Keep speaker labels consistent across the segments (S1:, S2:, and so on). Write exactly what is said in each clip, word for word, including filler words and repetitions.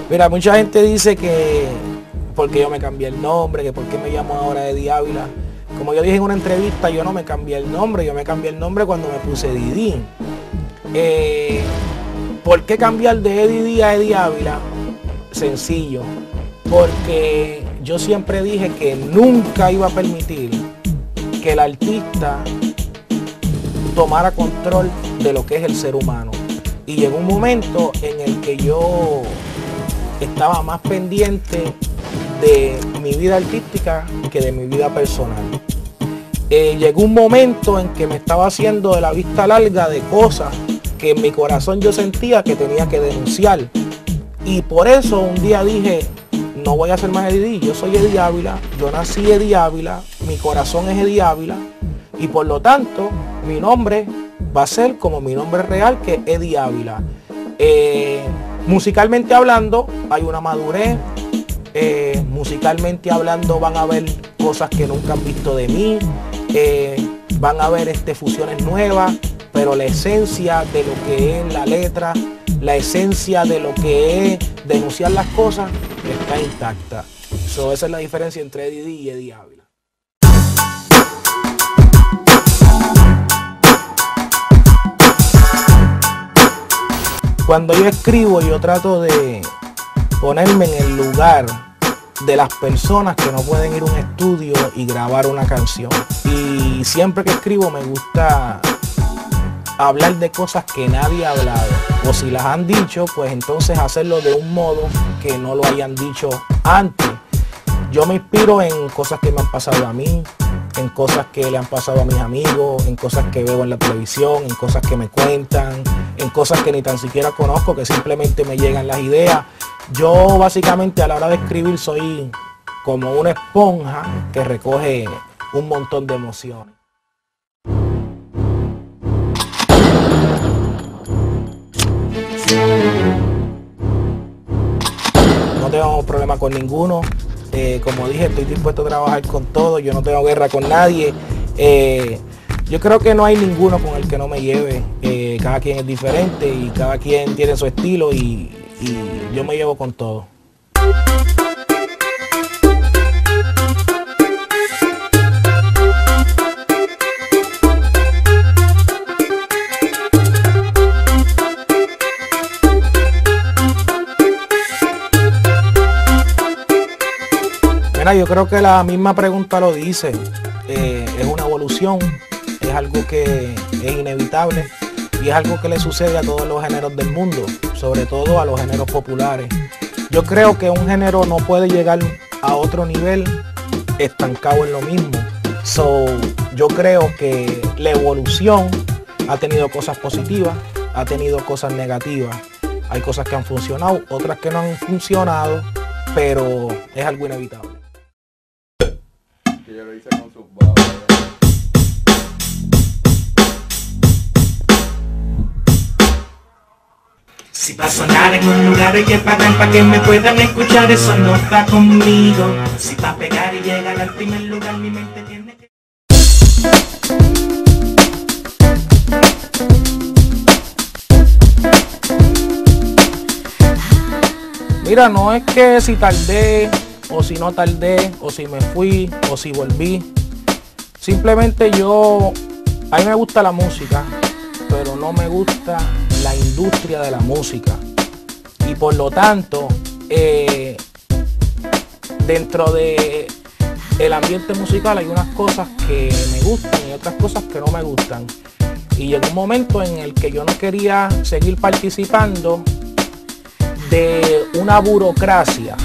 S1: Mira, mucha gente dice que porque yo me cambié el nombre, que por qué me llamo ahora Eddie Ávila. Como yo dije en una entrevista, yo no me cambié el nombre, yo me cambié el nombre cuando me puse Didi. Eh, ¿Por qué cambiar de Eddie Didi a Eddie Ávila? Sencillo, porque yo siempre dije que nunca iba a permitir que el artista tomara control de lo que es el ser humano. Y llegó un momento en el que yo estaba más pendiente de mi vida artística que de mi vida personal. Eh, llegó un momento en que me estaba haciendo de la vista larga de cosas que en mi corazón yo sentía que tenía que denunciar. Y por eso un día dije, no voy a ser más Eddie, yo soy Eddie Ávila, yo nací Eddie Ávila, mi corazón es Eddie Ávila, y por lo tanto mi nombre va a ser como mi nombre real, que es Eddie Ávila. Eh, musicalmente hablando, hay una madurez. Eh, musicalmente hablando van a ver cosas que nunca han visto de mí. Eh, van a ver este, fusiones nuevas, pero la esencia de lo que es la letra, la esencia de lo que es denunciar las cosas, está intacta. So, esa es la diferencia entre Eddie y Eddie Ávila. Cuando yo escribo, yo trato de ponerme en el lugar de las personas que no pueden ir a un estudio y grabar una canción. Y siempre que escribo me gusta hablar de cosas que nadie ha hablado. O si las han dicho, pues entonces hacerlo de un modo que no lo hayan dicho antes. Yo me inspiro en cosas que me han pasado a mí, en cosas que le han pasado a mis amigos, en cosas que veo en la televisión, en cosas que me cuentan, en cosas que ni tan siquiera conozco, que simplemente me llegan las ideas. Yo básicamente a la hora de escribir soy como una esponja que recoge un montón de emociones. No tengo problema con ninguno. Eh, como dije, estoy dispuesto a trabajar con todo. Yo no tengo guerra con nadie. Eh, yo creo que no hay ninguno con el que no me lleve. Eh, cada quien es diferente y cada quien tiene su estilo y, y yo me llevo con todo. Yo creo que la misma pregunta lo dice, eh, es una evolución, es algo que es inevitable y es algo que le sucede a todos los géneros del mundo, sobre todo a los géneros populares. Yo creo que un género no puede llegar a otro nivel estancado en lo mismo. So, yo creo que la evolución ha tenido cosas positivas, ha tenido cosas negativas. Hay cosas que han funcionado, otras que no han funcionado, pero es algo inevitable.
S2: Que yo lo hice con sus babas.
S3: Si pa' sonar en un lugar hay que pagar pa' que me puedan escuchar, eso no va conmigo. Si pa' pegar y llegar al primer lugar mi mente tiene que...
S1: Mira, no es que si tardé o si no tardé, o si me fui, o si volví. Simplemente yo, a mí me gusta la música, pero no me gusta la industria de la música. Y por lo tanto, eh, dentro de el ambiente musical hay unas cosas que me gustan y otras cosas que no me gustan. Y llegó un momento en el que yo no quería seguir participando de una burocracia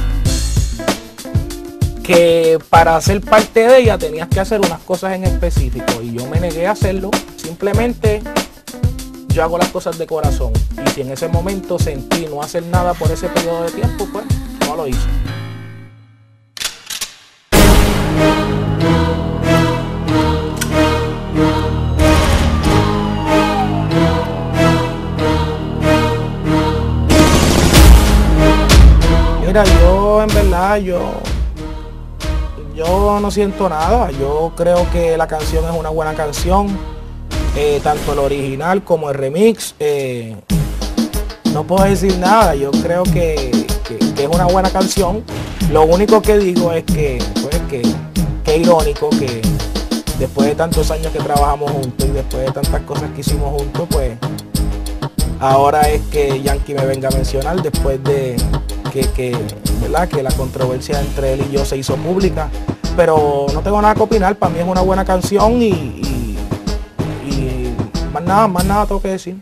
S1: que para ser parte de ella tenías que hacer unas cosas en específico y yo me negué a hacerlo. Simplemente yo hago las cosas de corazón y si en ese momento sentí no hacer nada por ese periodo de tiempo, pues no lo hice. Mira, yo en verdad yo Yo no siento nada, yo creo que la canción es una buena canción, eh, tanto el original como el remix, eh, no puedo decir nada, yo creo que, que, que una buena canción. Lo único que digo es que, pues, que, que irónico que después de tantos años que trabajamos juntos y después de tantas cosas que hicimos juntos, pues ahora es que Yankee me venga a mencionar después de que, que, ¿verdad? que la controversia entre él y yo se hizo pública. Pero no tengo nada que opinar, para mí es una buena canción y, y, y más nada, más nada tengo que decir.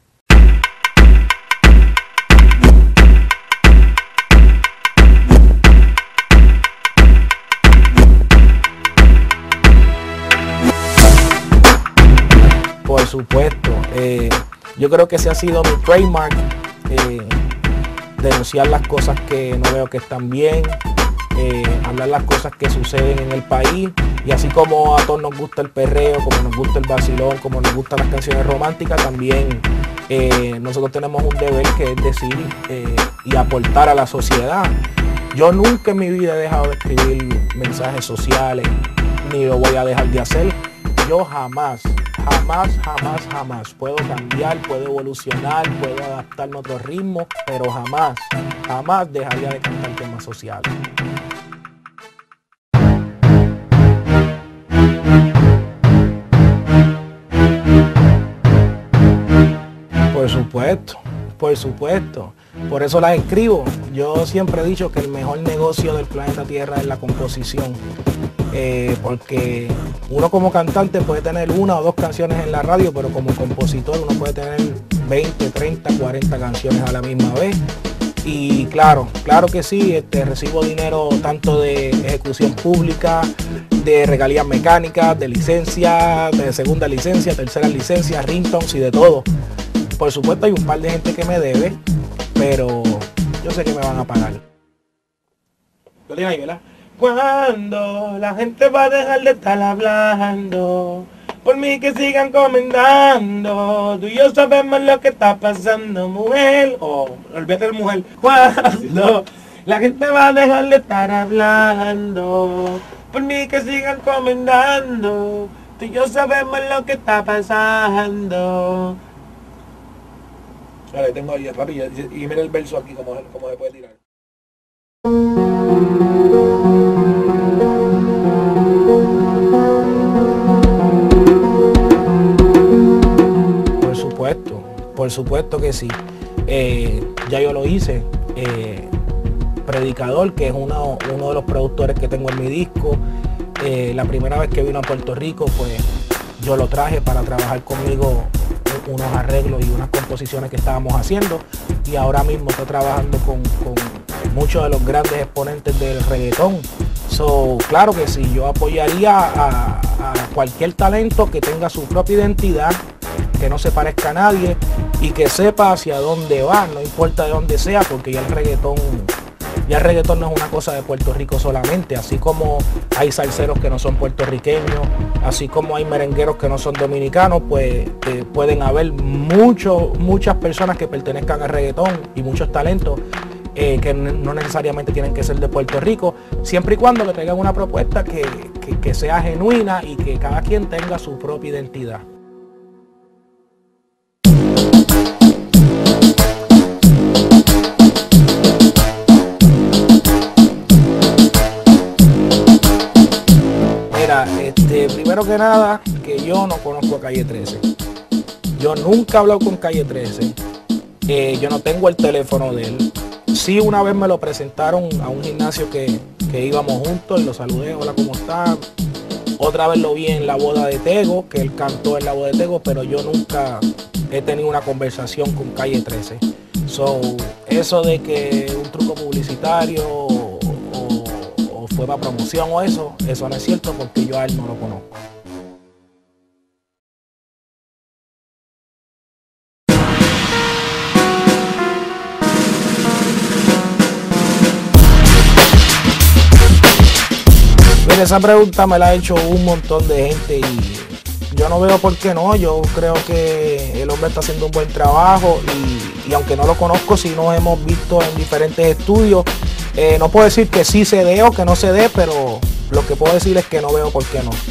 S1: Por supuesto, eh, yo creo que ese ha sido mi trademark, eh, denunciar las cosas que no veo que están bien, eh, hablar las cosas que suceden en el país, y así como a todos nos gusta el perreo, como nos gusta el vacilón, como nos gustan las canciones románticas, también eh, nosotros tenemos un deber que es decir eh, y aportar a la sociedad. Yo nunca en mi vida he dejado de escribir mensajes sociales, ni lo voy a dejar de hacer. Yo jamás, jamás, jamás, jamás puedo cambiar, puedo evolucionar, puedo adaptarme a otro ritmo, pero jamás, jamás dejaría de cantar temas sociales. Por supuesto, por supuesto. Por eso las escribo. Yo siempre he dicho que el mejor negocio del planeta Tierra es la composición. Eh, porque uno como cantante puede tener una o dos canciones en la radio, pero como compositor uno puede tener veinte, treinta, cuarenta canciones a la misma vez. Y claro, claro que sí, este, recibo dinero tanto de ejecución pública, de regalías mecánicas, de licencia, de segunda licencia, tercera licencia, ringtones y de todo. Por supuesto hay un par de gente que me debe, pero yo sé que me van a pagar. Lo tiene ahí, ¿verdad? Cuando la gente va a dejar de estar hablando, por mí que sigan comentando, tú y yo sabemos lo que está pasando, mujer. O, oh, olvídate de mujer. Cuando la gente va a dejar de estar hablando, por mí que sigan comentando, tú y yo sabemos lo que está pasando. Vale, tengo ahí, papi, y, y mira el verso aquí, como, como se puede tirar. Por supuesto, por supuesto que sí. Eh, ya yo lo hice. Eh, Predicador, que es uno, uno de los productores que tengo en mi disco. Eh, la primera vez que vino a Puerto Rico, pues yo lo traje para trabajar conmigo unos arreglos y unas composiciones que estábamos haciendo, y ahora mismo estoy trabajando con, con muchos de los grandes exponentes del reggaetón. So, claro que sí, yo apoyaría a, a cualquier talento que tenga su propia identidad, que no se parezca a nadie y que sepa hacia dónde va, no importa de dónde sea, porque ya el reggaetón Ya el reggaetón no es una cosa de Puerto Rico solamente, así como hay salseros que no son puertorriqueños, así como hay merengueros que no son dominicanos, pues eh, pueden haber mucho, muchas personas que pertenezcan al reggaetón y muchos talentos eh, que no necesariamente tienen que ser de Puerto Rico, siempre y cuando le traigan una propuesta que, que, que sea genuina y que cada quien tenga su propia identidad. Este, primero que nada, que yo no conozco a Calle trece. Yo nunca he hablado con Calle trece. Eh, yo no tengo el teléfono de él. Sí, una vez me lo presentaron a un gimnasio que, que íbamos juntos y lo saludé, hola, ¿cómo está? Otra vez lo vi en la boda de Tego, que él cantó en la boda de Tego, pero yo nunca he tenido una conversación con Calle trece. So, eso de que un truco publicitario fue para promoción o eso, eso no es cierto porque yo a él no lo conozco. Mira, esa pregunta me la ha hecho un montón de gente y yo no veo por qué no. Yo creo que el hombre está haciendo un buen trabajo y, y aunque no lo conozco, sí nos hemos visto en diferentes estudios. Eh, no puedo decir que sí se dé o que no se dé, pero lo que puedo decir es que no veo por qué no.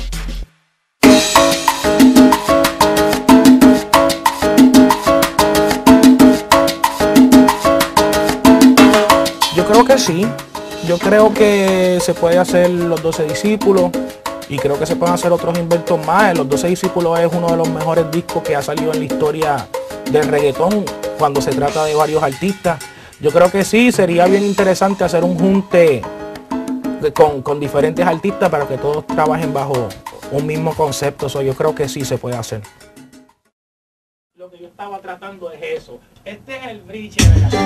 S1: Yo creo que sí. Yo creo que se puede hacer Los doce Discípulos y creo que se pueden hacer otros inventos más. Los doce Discípulos es uno de los mejores discos que ha salido en la historia del reggaetón cuando se trata de varios artistas. Yo creo que sí, sería bien interesante hacer un junte de, con, con diferentes artistas para que todos trabajen bajo un mismo concepto. So, yo creo que sí se puede hacer. Lo que yo estaba tratando es eso. Este es el bridge de la...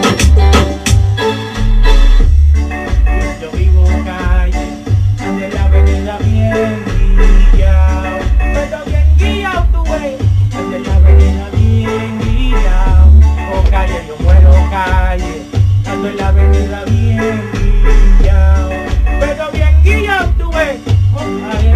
S1: Yo vivo calle, de la avenida bien guiado, pero bien guiado tú ves, de la avenida bien guiado, oh calle, yo muero calle, ando en la avenida bien guiado, pero bien guiado tú ves, oh calle,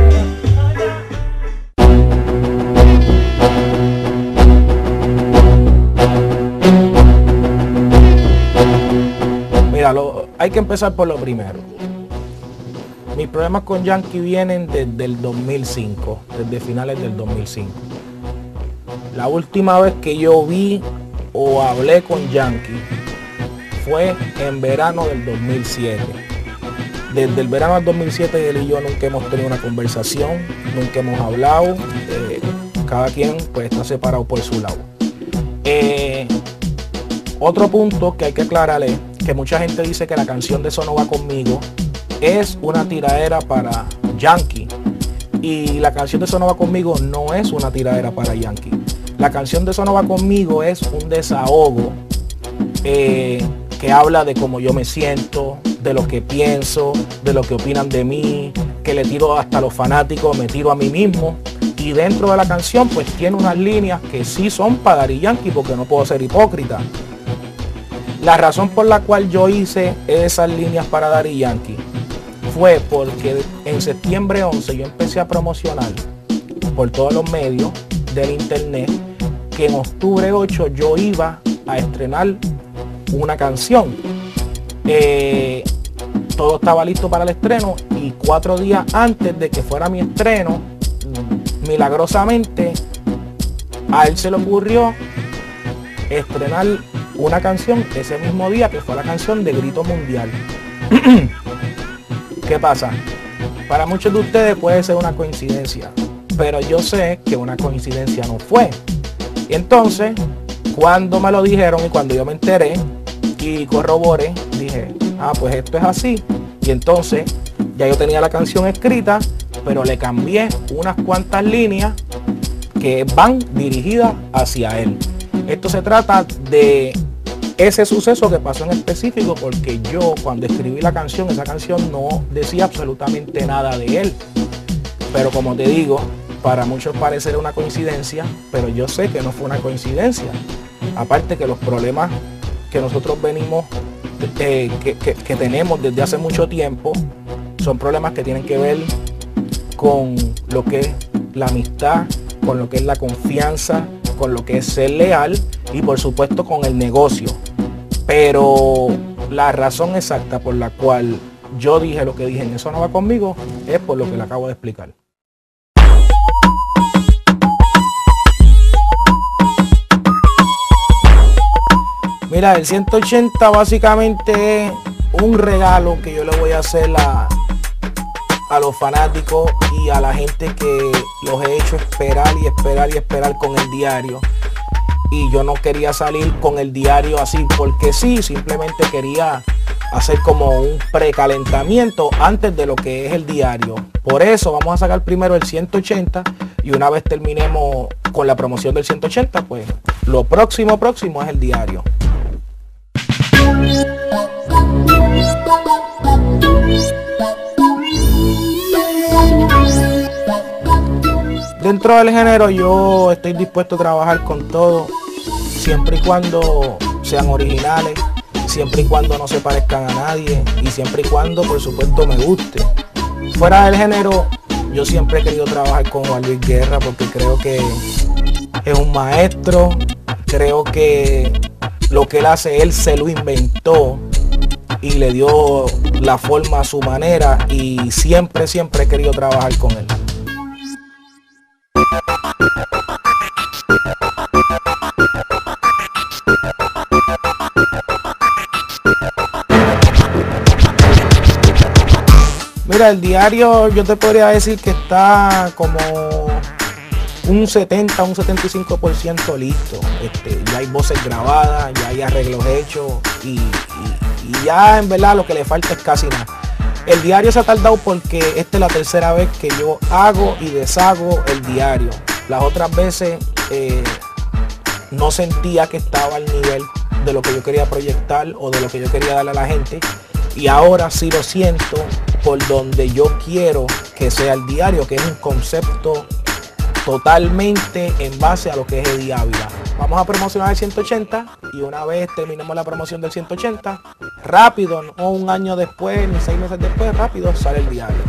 S1: mira, lo, hay que empezar por lo primero. Mis problemas con Yankee vienen desde el dos mil cinco, desde finales del dos mil cinco. La última vez que yo vi o hablé con Yankee fue en verano del dos mil siete. Desde el verano del dos mil siete él y yo nunca hemos tenido una conversación, nunca hemos hablado. Eh, cada quien pues está separado por su lado. Eh, otro punto que hay que aclarar es que mucha gente dice que la canción de Eso No Va Conmigo es una tiradera para Yankee, y la canción de Eso No Va Conmigo no es una tiradera para Yankee. La canción de Eso No Va Conmigo es un desahogo eh, que habla de cómo yo me siento, de lo que pienso, de lo que opinan de mí, que le tiro hasta a los fanáticos, me tiro a mí mismo. Y dentro de la canción pues tiene unas líneas que sí son para Daddy Yankee, porque no puedo ser hipócrita. La razón por la cual yo hice esas líneas para Daddy Yankee fue porque en septiembre once yo empecé a promocionar por todos los medios del internet que en octubre ocho yo iba a estrenar una canción. Eh, todo estaba listo para el estreno y cuatro días antes de que fuera mi estreno, milagrosamente a él se le ocurrió estrenar una canción ese mismo día, que fue la canción de Grito Mundial. ¿Qué pasa? Para muchos de ustedes puede ser una coincidencia, pero yo sé que una coincidencia no fue. Y entonces, cuando me lo dijeron y cuando yo me enteré y corroboré, dije, ah, pues esto es así. Y entonces, ya yo tenía la canción escrita, pero le cambié unas cuantas líneas que van dirigidas hacia él. Esto se trata de ese suceso que pasó en específico, porque yo cuando escribí la canción, esa canción no decía absolutamente nada de él. Pero como te digo, para muchos parece una coincidencia, pero yo sé que no fue una coincidencia. Aparte que los problemas que nosotros venimos, eh, que, que, que tenemos desde hace mucho tiempo, son problemas que tienen que ver con lo que es la amistad, con lo que es la confianza, con lo que es ser leal y por supuesto con el negocio. Pero la razón exacta por la cual yo dije lo que dije en Eso No Va Conmigo es por lo que le acabo de explicar. Mira, el ciento ochenta básicamente es un regalo que yo le voy a hacer a, a los fanáticos y a la gente que los he hecho esperar y esperar y esperar con el diario. Y yo no quería salir con el diario así porque sí, simplemente quería hacer como un precalentamiento antes de lo que es el diario. Por eso vamos a sacar primero el ciento ochenta y una vez terminemos con la promoción del ciento ochenta, pues lo próximo próximo es el diario. Dentro del género yo estoy dispuesto a trabajar con todo, siempre y cuando sean originales, siempre y cuando no se parezcan a nadie y siempre y cuando por supuesto me guste. Fuera del género, yo siempre he querido trabajar con Juan Luis Guerra porque creo que es un maestro, creo que lo que él hace, él se lo inventó y le dio la forma a su manera y siempre, siempre he querido trabajar con él. Mira, el diario yo te podría decir que está como un setenta, un setenta y cinco por ciento listo. Este, ya hay voces grabadas, ya hay arreglos hechos y, y, y ya en verdad lo que le falta es casi nada. El diario se ha tardado porque esta es la tercera vez que yo hago y deshago el diario. Las otras veces eh, no sentía que estaba al nivel de lo que yo quería proyectar o de lo que yo quería darle a la gente. Y ahora sí lo siento por donde yo quiero que sea el diario, que es un concepto totalmente en base a lo que es Eddie Ávila. Vamos a promocionar el ciento ochenta y una vez terminemos la promoción del ciento ochenta, rápido, no un año después ni seis meses después, rápido sale el diario.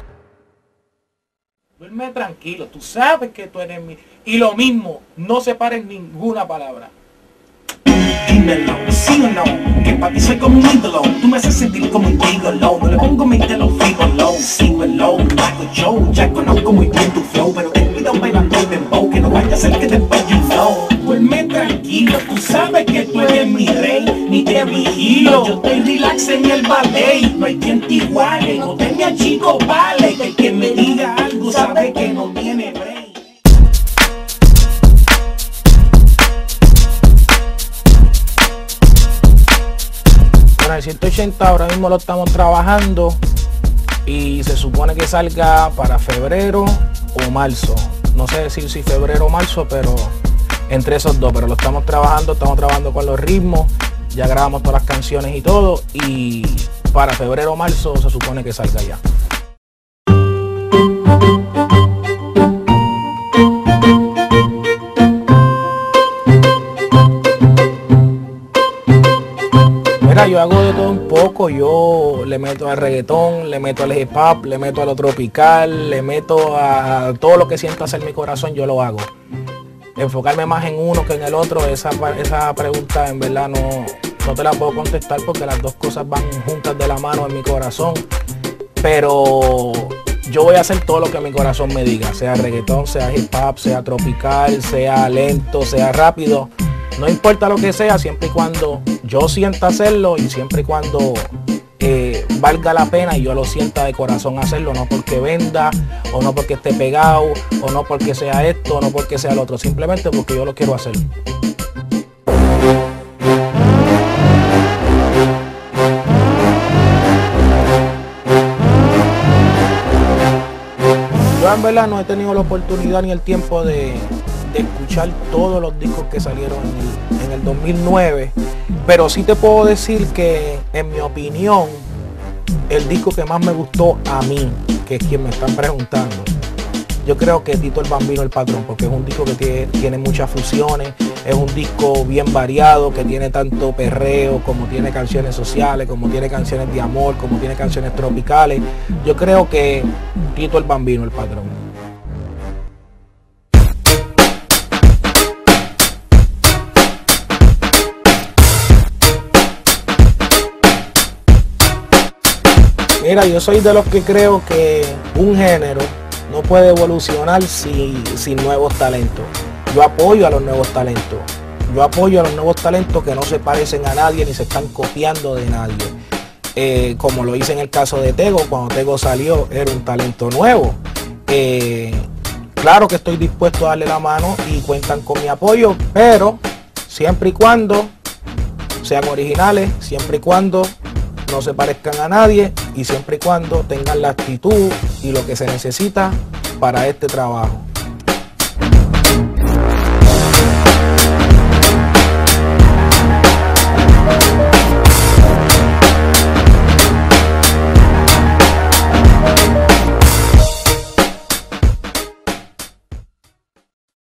S4: Duerme tranquilo, tú sabes que tú eres mi... Y lo mismo, no separes ninguna palabra.
S3: Dímelo, sí o no, que para ti soy como un ídolo. Tú me haces sentir como un gigolo. No le pongo mente, lo fijo low, sigo el low, hago yo. Ya conozco muy bien tu flow, pero ten cuidado bailando el dembow, que no vaya a ser que te falle un flow. Duerme tranquilo, tú sabes que tú eres mi rey, ni te vigilo. Yo estoy relax en el ballet, no hay quien te iguale. No te me achico, vale, que el que me diga algo sabe que no tiene break.
S1: El ciento ochenta ahora mismo lo estamos trabajando y se supone que salga para febrero o marzo. No sé decir si febrero o marzo, pero entre esos dos. Pero lo estamos trabajando, estamos trabajando con los ritmos, ya grabamos todas las canciones y todo, y para febrero o marzo se supone que salga ya. Mira, yo hago de todo un poco, yo le meto al reggaetón, le meto al hip hop, le meto a lo tropical, le meto a todo lo que sienta hacer mi corazón, yo lo hago. Enfocarme más en uno que en el otro, esa, esa pregunta en verdad no, no te la puedo contestar porque las dos cosas van juntas de la mano en mi corazón. Pero yo voy a hacer todo lo que mi corazón me diga, sea reggaetón, sea hip hop, sea tropical, sea lento, sea rápido. No importa lo que sea, siempre y cuando yo sienta hacerlo y siempre y cuando eh, valga la pena y yo lo sienta de corazón hacerlo, no porque venda o no porque esté pegado o no porque sea esto o no porque sea lo otro, simplemente porque yo lo quiero hacer. Yo en verdad no he tenido la oportunidad ni el tiempo de, de escuchar todos los discos que salieron en el, en el dos mil nueve, pero sí te puedo decir que en mi opinión el disco que más me gustó a mí, que es quien me están preguntando, yo creo que Tito el Bambino el Patrón, porque es un disco que tiene, tiene muchas fusiones, es un disco bien variado, que tiene tanto perreo, como tiene canciones sociales, como tiene canciones de amor, como tiene canciones tropicales. Yo creo que Tito el Bambino el Patrón. Mira, yo soy de los que creo que un género no puede evolucionar sin, sin nuevos talentos. Yo apoyo a los nuevos talentos. Yo apoyo a los nuevos talentos que no se parecen a nadie ni se están copiando de nadie. Eh, como lo hice en el caso de Tego, cuando Tego salió era un talento nuevo. Eh, claro que estoy dispuesto a darle la mano y cuentan con mi apoyo, pero siempre y cuando sean originales, siempre y cuando no se parezcan a nadie y siempre y cuando tengan la actitud y lo que se necesita para este trabajo.